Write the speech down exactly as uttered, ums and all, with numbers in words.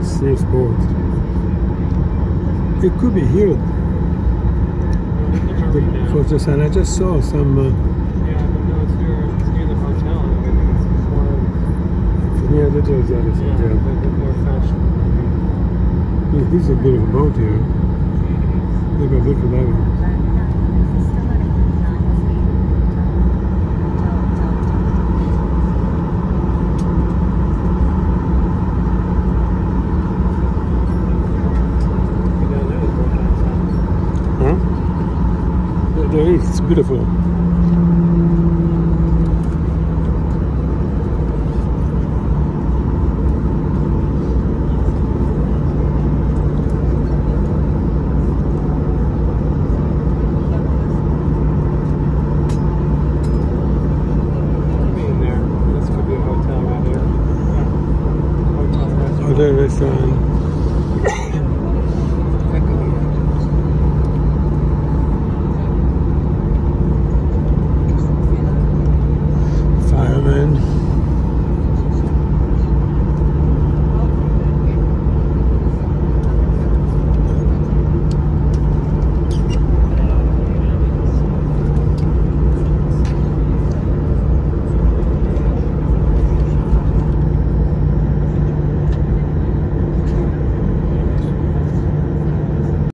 safe spot. It could be here. The, for just, and I just saw some. Uh, yeah, but no, it's near, it's near the hotel and everything. It's more. Yeah, that is the other side. Yeah, Yeah. a bit more fashionable. Yeah, this is a bit of a boat here. Maybe I'm looking that one. Huh? There, there is. It's beautiful. Hotel restaurant.